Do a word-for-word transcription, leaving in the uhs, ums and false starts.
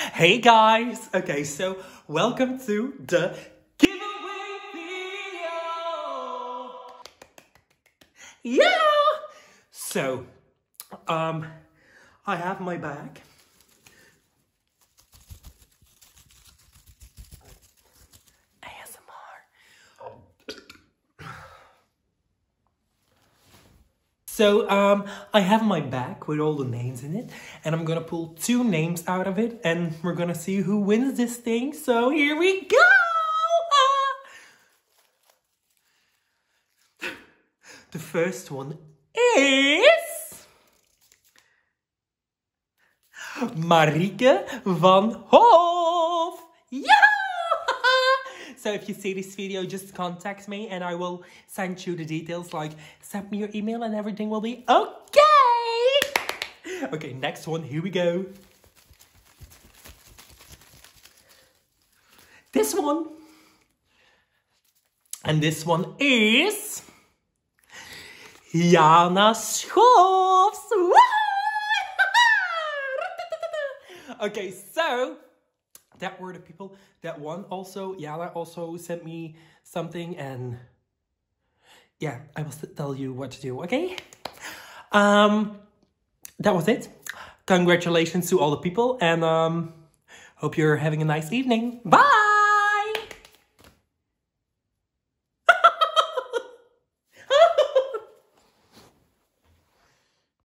Hey guys! Okay, so welcome to the giveaway video! Yeah! So, um, I have my bag. A S M R. So, um, I have my bag with all the names in it, and I'm gonna pull two names out of it, and we're gonna see who wins this thing. So here we go! Ah! The first one is Marieke van Hoof. Yeah! So if you see this video, just contact me and I will send you the details, like send me your email and everything will be okay. Okay, next one, here we go. This one. And this one is Jana Schoofs. Okay, so that were the people that won. Also, Jana also sent me something, and yeah, I will tell you what to do, okay? Um, that was it. Congratulations to all the people, and um, hope you're having a nice evening. Bye!